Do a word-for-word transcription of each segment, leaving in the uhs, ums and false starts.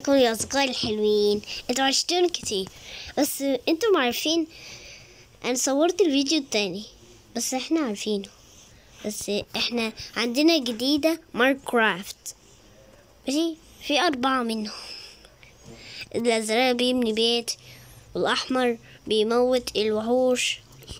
كل يا أصدقائي الحلوين، انتوا عشتوني كتير بس انتوا عارفين انا صورت الفيديو التاني بس احنا عارفينه. بس احنا عندنا جديدة ماينكرافت، ماشي؟ في أربعة منهم. الأزرق بيبني بيت، والأحمر بيموت الوحوش،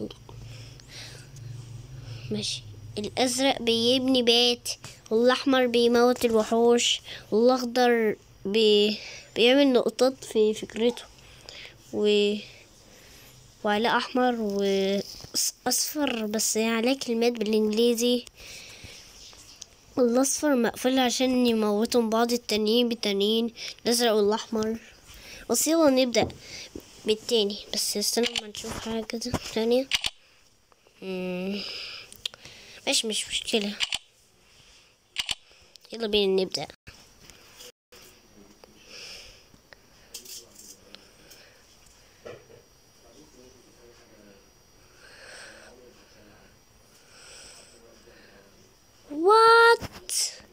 ماشي؟ الأزرق بيبني بيت، والأحمر بيموت الوحوش، والأخضر بي... بيعمل نقطات في فكرته، و وعليه أحمر وأصفر بس عليه كلمات بالإنجليزي، والأصفر مقفول عشان يموتوا بعض التانيين بالتانيين، الأزرق والأحمر. بس يلا نبدأ بالتاني، بس استنى ما نشوف حاجة كده تانية. ماشي مش مشكلة، يلا بينا نبدأ. وات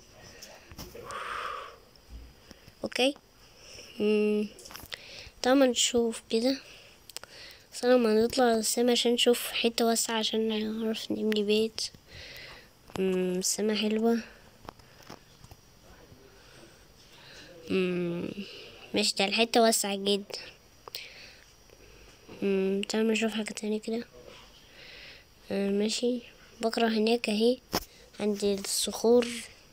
اوكي. مم. طب ما نشوف كده، بس انا ما نطلع السما عشان نشوف حتة واسعة عشان نعرف نبني بيت. مم. السما حلوة. مم. ماشي، ده الحتة واسعة جدا. مم. تعال نشوف حاجة تانية كده. آه ماشي، بقرة هناك اهي عند الصخور.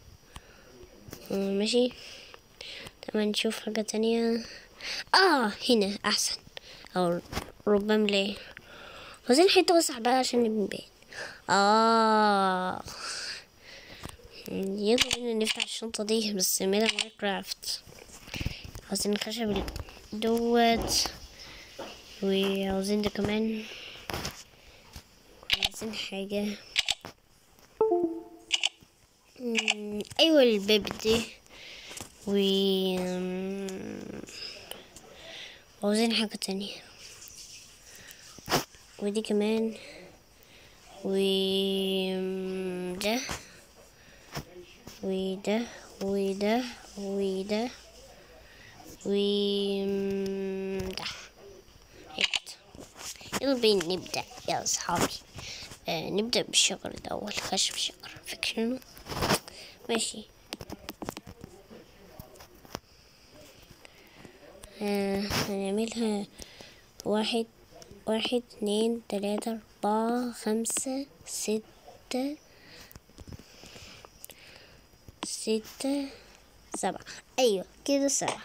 آه ماشي، تعال نشوف حاجة تانية. اه هنا احسن، او ربما ليه عاوزين حتة واسعة بقى عشان نبني بيت. اه يلا بينا نفتح الشنطة دي، بس منها ماينكرافت. عاوزين خشب دوت، وعاوزين ده كمان، عاوزين حاجة. مم. ايوه الباب دي، و عاوزين حاجة تانية، ودي كمان، و ده وده وده وده و ده. يلا بينا نبدأ يا أصحابي. آه نبدأ بالشجر الأول، خشب شجر فاكرينه؟ ماشي. آه هنعملها واحد واحد اتنين تلاتة أربعة خمسة ستة ستة سبعة. أيوة كده سبعة.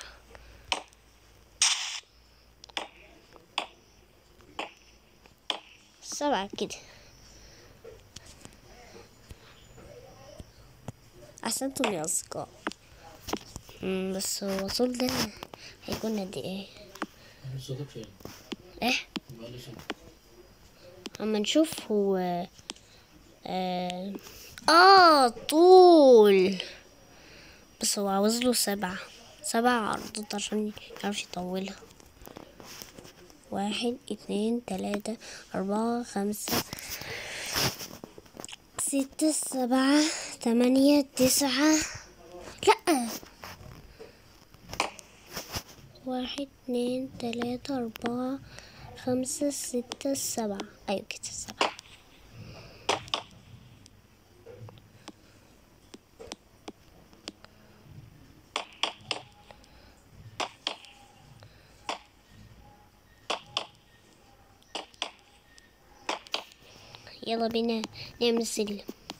سبعة كده. أحسنتم يا أصدقاء. بس الوصول ده هيكون قد ايه؟ ايه اما نشوف هو اه, آه طول، بس هو عاوز له سبعة سبع عرضات عشان يعرف يطولها. واحد اتنين تلاتة أربعة خمسة ستة سبعة تمانية تسعة. لأ، واحد اتنين تلاتة أربعة خمسة ستة سبعة. أيوة كده سبعة. يلا بينا نعمل سلم.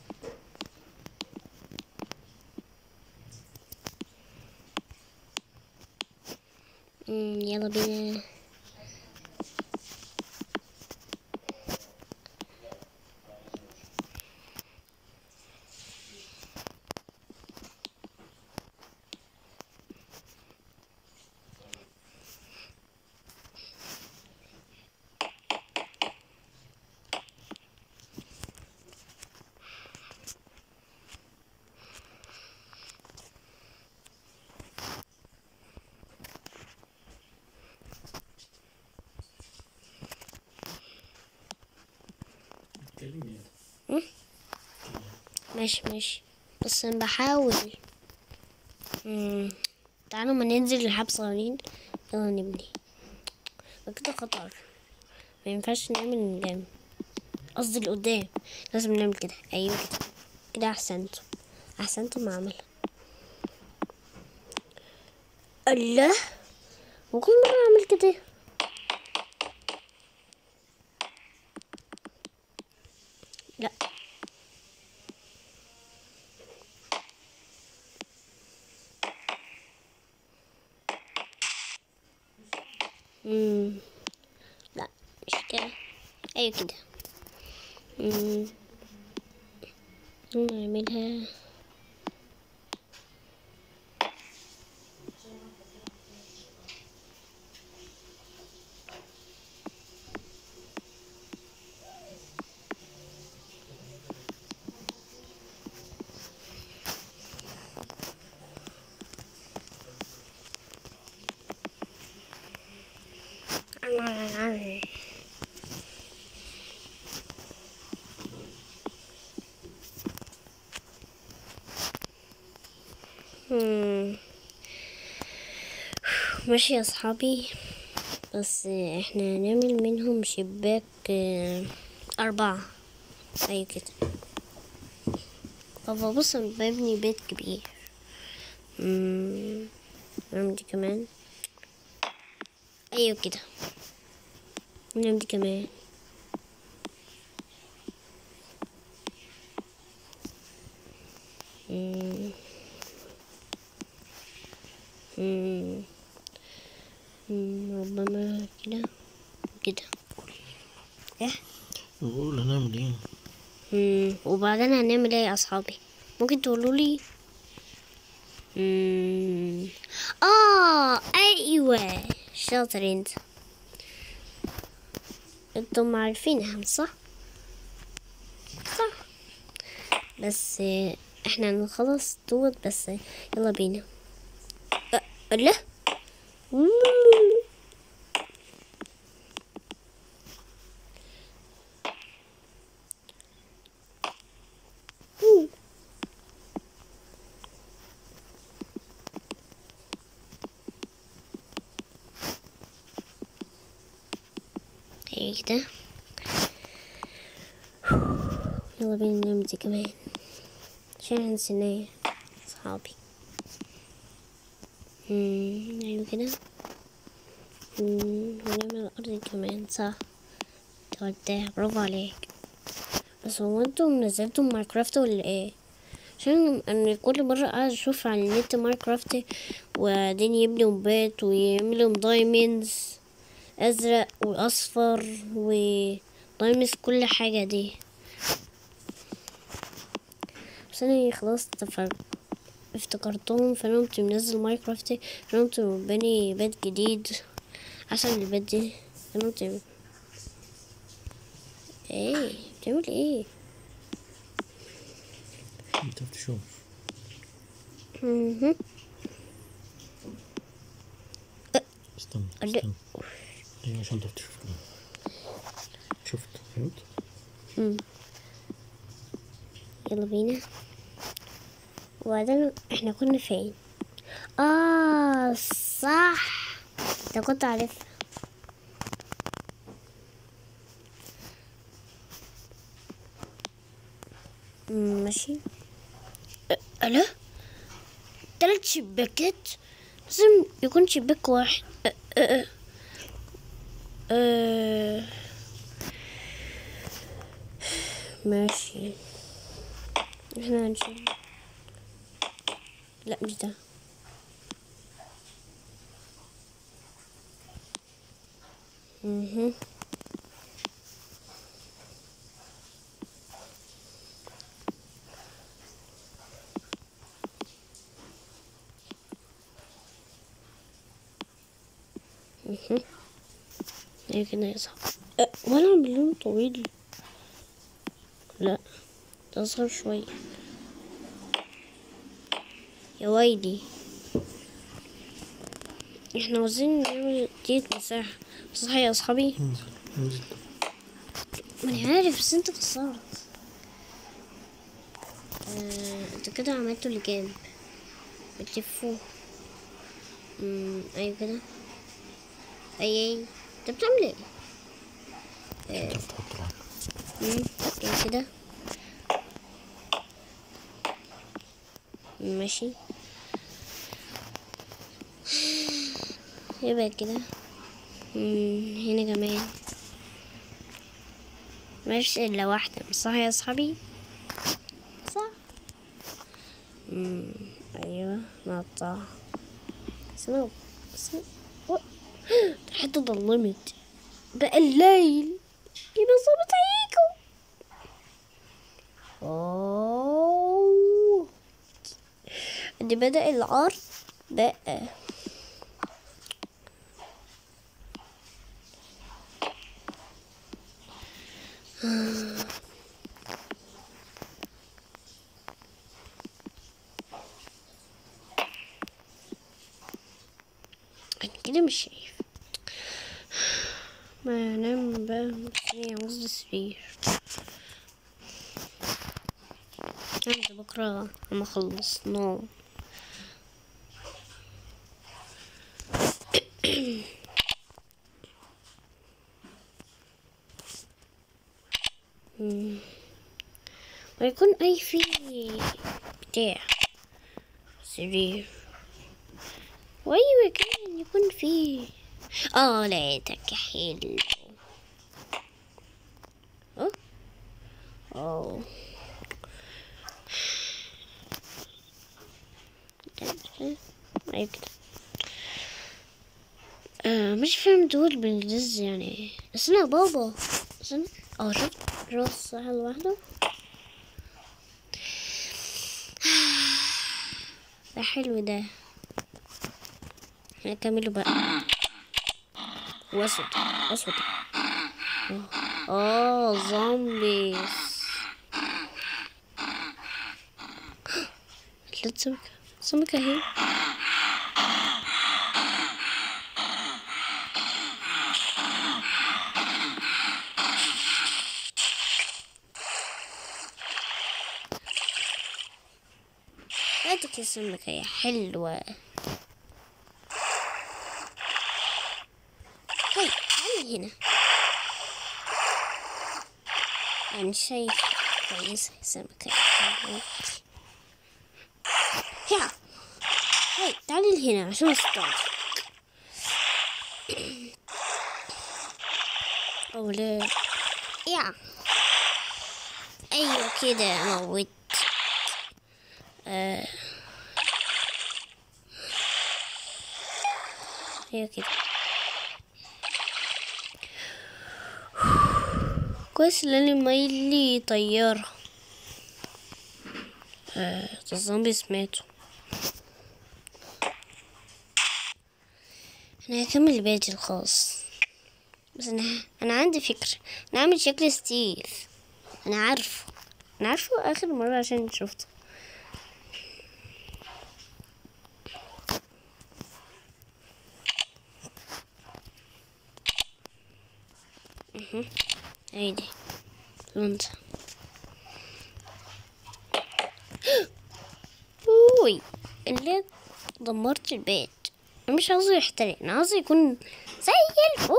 يلا بينا. ماشي ماشي، بس انا بحاول. مم. تعالوا ما ننزل الحب صغيرين. يلا نبني. كده خطر، ما ينفعش نعمل من جنب، قصدي لقدام. لازم نعمل كده. ايوه كده كده. احسنتوا احسنتوا ما عمل. الله، وكل مرة اعمل كده. لا امم لا مش كده. ايوه كده. امم نعملها. مم. ماشي يا اصحابي، بس احنا نعمل منهم شباك آه، اربعة. ايوه كده. بابا بص انا ببني بيت كبير. مم. نعمل دي كمان. ايوه كده. نعمل دي كمان. مم. مم. مم. ربما كده كده. ايه نقول هنعمل ايه؟ مم. وبعدين هنعمل ايه يا اصحابي؟ ممكن تقولوا لي؟ مم. اه ايوه شاطر انت. انتم عارفينها صح صح. بس آه، احنا نخلص دوت بس. يلا بينا. أه لا. هيك كده. يلا بينا نعمل دي كمان عشان نسيناه صحابي. مم، ايوه كده. مم، ونعمل الأرض كمان صح. توديها برافو عليك. بس هو انتم نزلتوا ماينكرافت ولا ايه؟ عشان انا كل مرة قاعد اشوف على النت ماينكرافت وبعدين يبنوا بيت ويعملوا دايموندز ازرق واصفر ودايموندز كل حاجة دي. بس انا خلاص تفر... افتكرتهم فانا قمت منزل ماينكرافت. فانا قمت باني بيت جديد عشان البيت دي. فانا قمت ايه بتعمل ايه؟ انت بتشوف. مهم. استنى أه. استنى. ايوه عشان انت بتشوف كده. شفت فهمت؟ مم. يلا بينا. وبعدين احنا كنا فين؟ اه صح، انت كنت عارفها. مم، ماشي. أه، ألا تلات شباكات لازم يكون شباك واحد. أه أه أه. ماشي احنا هنشيل. لا مش ده. مهم. مهم. ايه كده يا صاحبي؟ أه وانا باللون طويل. لا ده اصغر شوية. يا ويلي. احنا عاوزين نعمل ديت مساحة صح يا اصحابي؟ انزل انزل. ما انا عارف بس انت خسرت. آه، انت كده عملته لجنب بتلفوه. أمم، ايوه كده. اي اي انت بتعمل ايه؟ عشان تعرف تحط العمر. أمم، ايوه كده. ماشي. يبقى كده. أمم، هنا كمان ماشي الا واحدة، صح يا اصحابي؟ صح. أمم، ايوه نقطع. سنو سنو و- الحتة ضلمت بقى الليل، يبقى الظابط هيجوا. اوه دي بدأ العرض بقى. انا كده مش شايف. ما انام بقى يعني قصدي السرير. عندي بكرة اما اخلص نوم. مم. ويكون اي في بتاع سرير، واي مكان يكون فيه. اه لقيتك حلو. اه اه ايوه كده. آه مش فاهم دول بالانجليزي يعني ايه. استنى يا بابا استنى. اه شفت راس صح لوحده. ده حلو ده. هنكمله بقى. واسود اسود. اه زومبيز. طلعت سمكة سمكة اهي. هاتك يا سمكة يا حلوة. هاي تعالي هنا. أنا شايف كويسة يا سمكة يا حلوة. يا هاي تعالي هنا عشان اصطاد. أو لا. يا أيوة كده موت. آه. أيوة كده. كويس لاني مايلي طيارة. آه الزومبيز ماتوا. انا هكمل الباقي الخاص. بس انا انا عندي فكرة نعمل شكل ستيف. انا عارفه انا عارفه اخر مرة عشان شفته. اها هيدي وانت. اوي اللي دمرت البيت. انا مش عاوزه يحترق، انا عاوزه يكون زي الفل.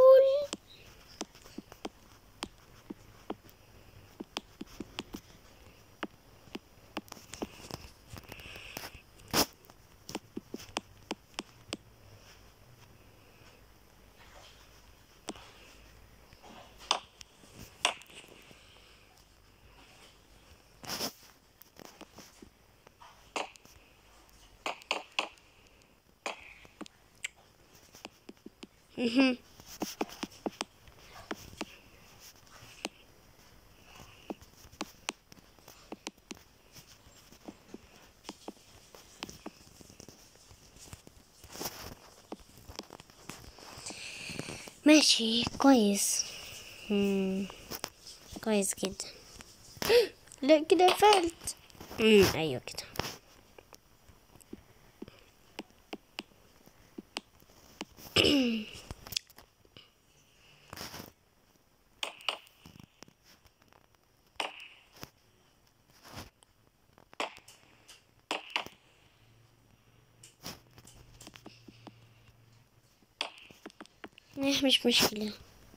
اها ماشي كويس. مم. كويس جدا. لا كده قفلت. امم ايوه كده. إيه مش مشكلة.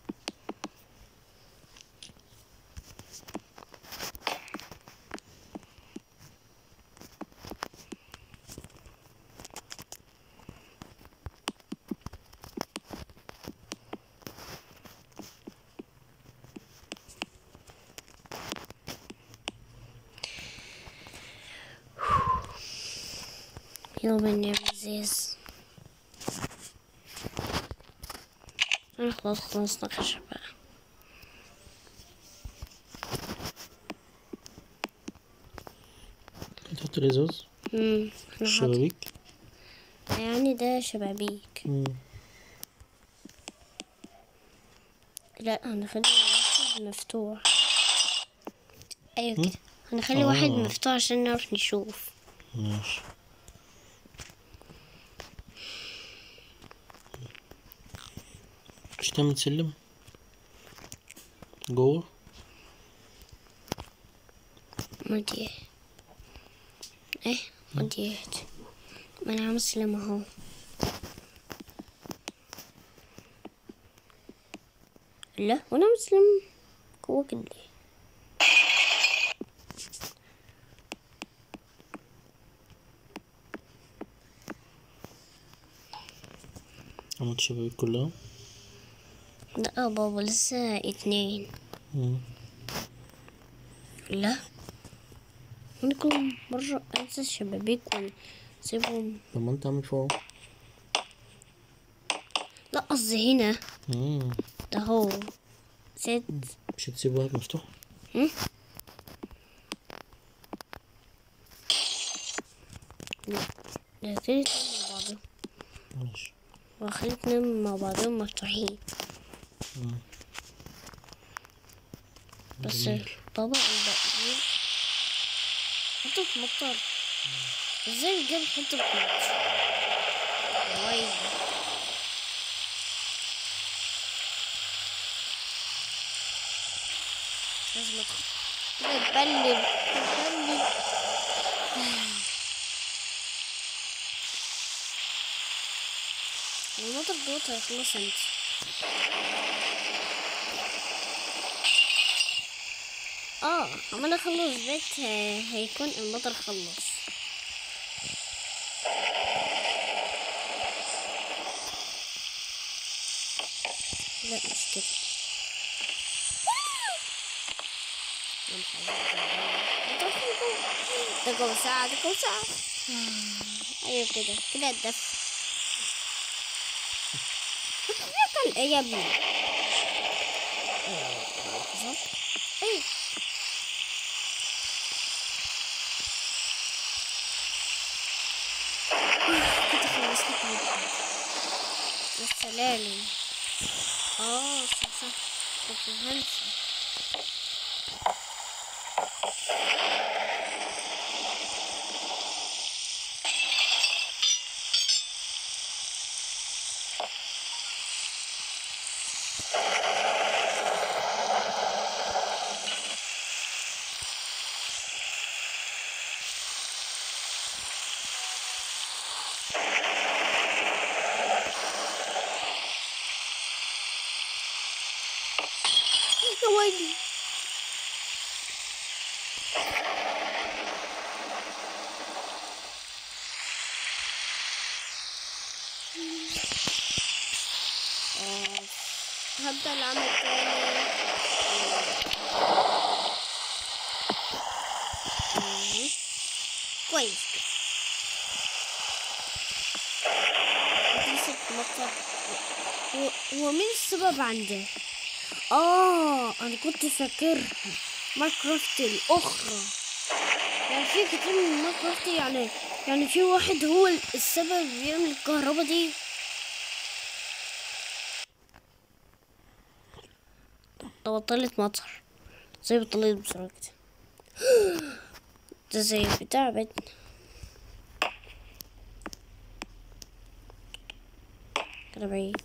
يوم النبزيز. أنا خلاص خلصنا خشب بقى. تحط الازاز امم الشبابيك. يعني ده شبابيك. مم. لا هنخلي واحد مفتوح. ايوه مم. كده، هنخلي واحد آه. مفتوح عشان نعرف نشوف. ماشي. مش تعمل سلم جوه؟ مودي ايه مودي ما انا عامل سلم اهو. لا وانا مسلم جوه كده. عملت شبابيك كلها؟ لا بابا لسه اتنين. مم. لا انا كل مرة انسى الشبابيك ونسيبهم. طب ما انت عامل فوق. لا قصدي هنا مم. ده هو ست. مش هتسيب واحد مفتوح؟ هم؟ لا ده كده مع بعضهم، ماشي. وخلي اتنين مع بعضهم مفتوحين. مم. بس جميل. بابا الباقيين حطوا في مطر. ازاي الجبل حطوا في مطر؟ وايد. لازم ادخل كده تبلل تبلل. المطر دوت هيخلص انت. اه عمال اخلص بيت ه- هيكون المطر خلص. لا مش كده. أنا مش عايزة المطر خلص. ده جو ساعة ده جو ساعة. ايوه كده كده الدفء. كان ايه يا ابني؟ ايه كده خلصنا كل حاجة. السلالم. اه صح صح كنت هنسى. يا ويلي. اه هبدأ العمل تاني. مم. كويس كده. لسه مطر. هو هو مين السبب عنده؟ اه انا كنت فاكرها ماينكرافت الاخرى. يعني في كتير من ماينكرافت، يعني يعني في واحد هو السبب بيعمل الكهرباء دي. ده بطلت مطر زي بطلت بسرعة كده. ده زي بتاع بيتنا كده بعيد.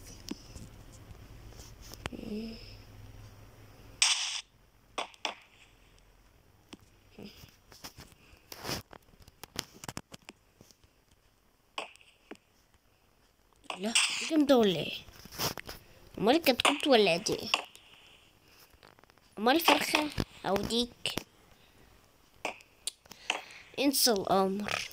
لا جامدة ولا ايه؟ امال الكتكوت ولا دي؟ امال الفرخة او ديك؟ انسى الامر.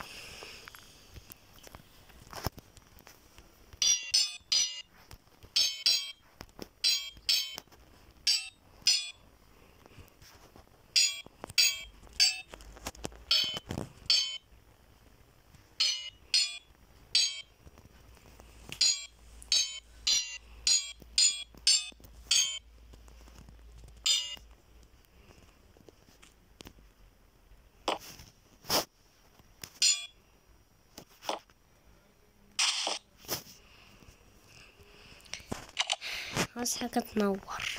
عاوز حاجة تنور.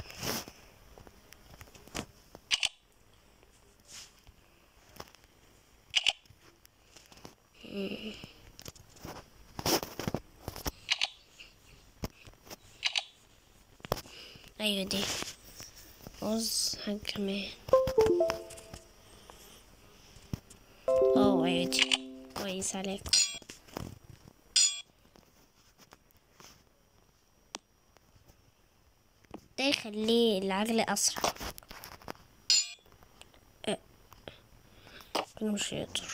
مم. ايوه دي. عاوز حاجة كمان. اه ايوه دي كويس عليكم. ده يخليه العجلة أسرع. أه. أنا مش هيقدر.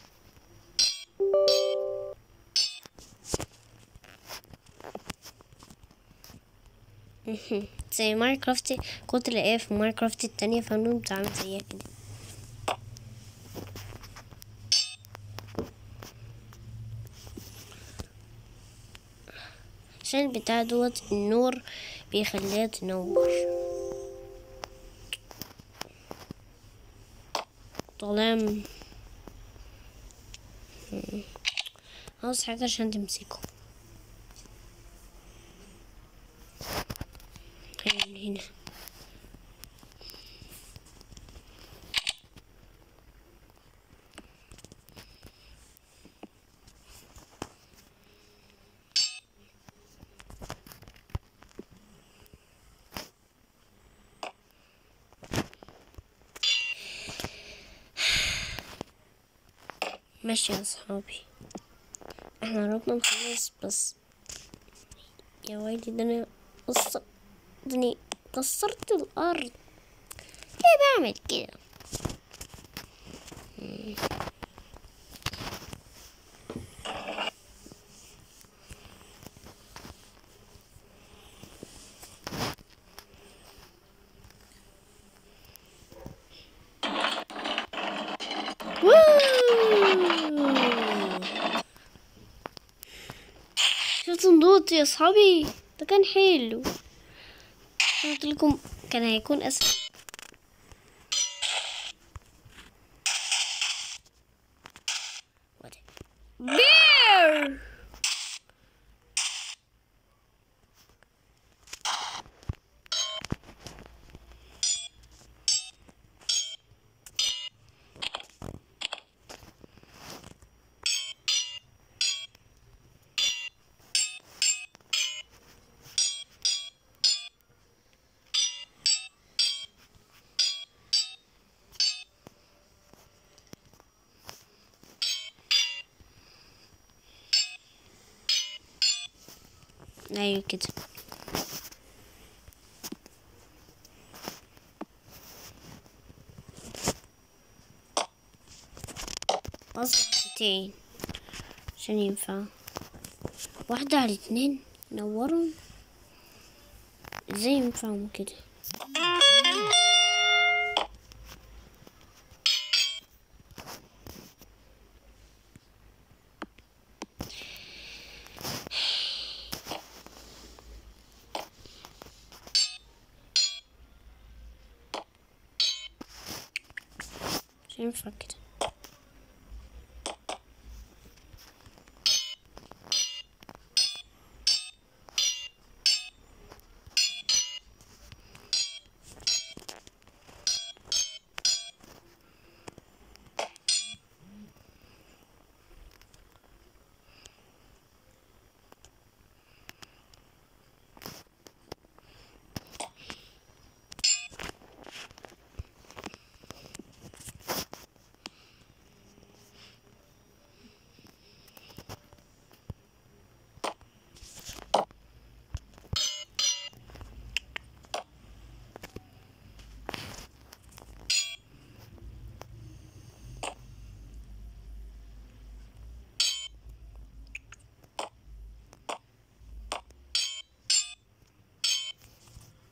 زي ماينكرافت، كنت لاقيه في ماينكرافت التانية فنون بتعمل زيها كده. عشان البتاع دوت النور بيخليها تنور. ظلام. عاوز حاجة عشان تمسكه. هنا من هنا. ماشي يا صحابي، احنا قربنا نخلص بس. يا ويلي ده انا قص- دني كسرت الارض. ليه بعمل كده؟ شفتوا النوت يا صحابي؟ ده كان حلو. قلت لكم كان هيكون اسهل. بير. ايوه كده. قصتين عشان ينفع. واحدة على اتنين نورهم. ازاي ينفعهم كده؟ مش ينفع كده.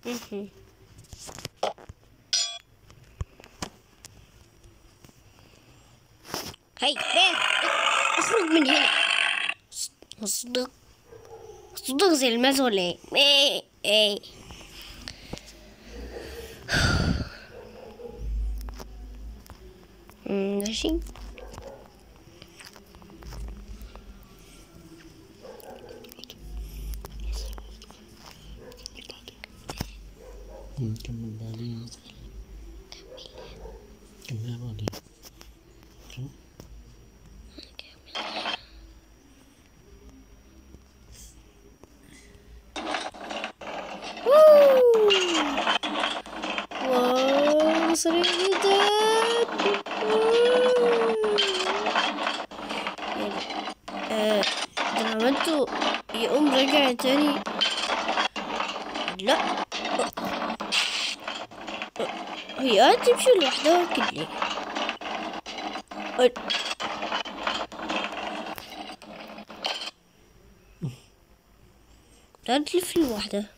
مهم. هاي بيه، اخرج من هنا. اصدق اصدق زي الماس ولا ايه؟ ايه ايه مم، ماشي. نكمل بعدين. كملها بعدين. شو؟ واو سريع جدا. آه، ده أنا عملته يقوم راجع تاني. لا هي قاعدة تمشي لوحدها كده ليه؟ قاعدة تلف لوحدها.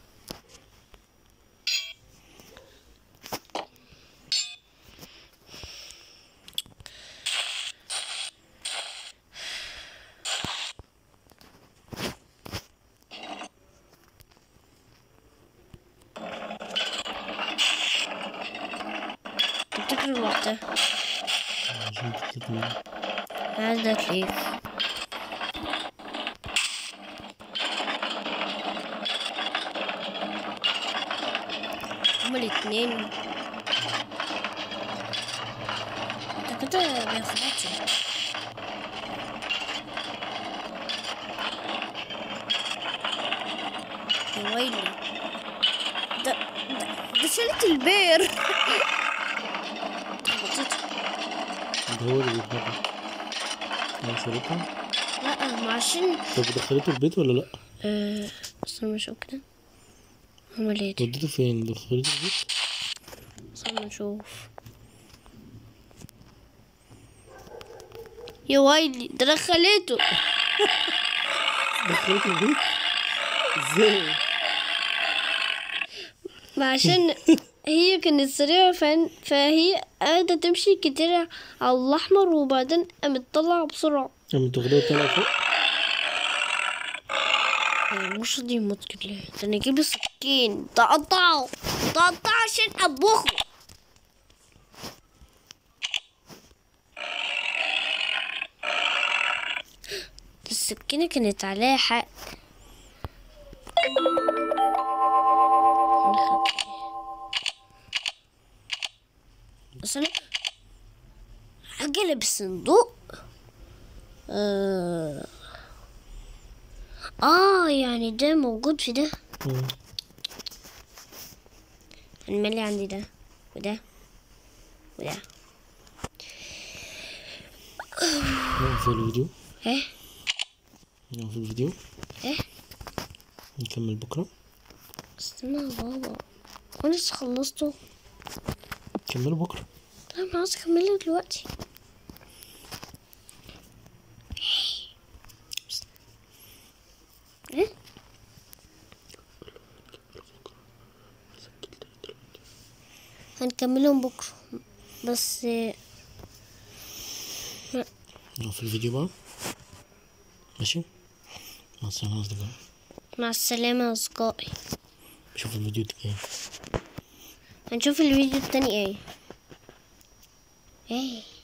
تفتكر لوحدها عشان تتلف. قاعدة تلف. هما الاتنين ده كده بياخدوش. يا ويلي ده ده, ده شلت البير. ده هو اللي بيتبرع. هي شالتها؟ لا ما عشان طب دخلته البيت ولا لأ؟ أه استنى نشوف كده. هما لقيته. وديته فين؟ دخلته البيت؟ استنى نشوف. يا ويلي ده دخلته. دخلته البيت؟ ازاي؟ ما عشان هي كانت سريعة فن... فهي قاعدة تمشي كتير على الأحمر وبعدين قامت طلع بسرعة. قامت واخداه وطلع فوق؟ مش دي يموت كده. ده أنا أجيب السكين تقطعه تقطعه عشان أطبخه. السكينة كانت عليها حق. بس أنا هقلب الصندوق. آه. اه يعني ده موجود في ده. الملي عندي ده وده وده. نقفل الفيديو. ايه نقفل الفيديو. ايه نكمل بكرة. استنى يا بابا انا لسه خلصته. نكمله بكرة. طيب انا عاوز اكمله دلوقتي. ايه هنكملهم بكرة بس. نقفل الفيديو بقى. ماشي. مع السلامة أصدقائي. مع السلامة يا أصدقائي. شوف الفيديو الجاي. هنشوف الفيديو التاني ايه ايه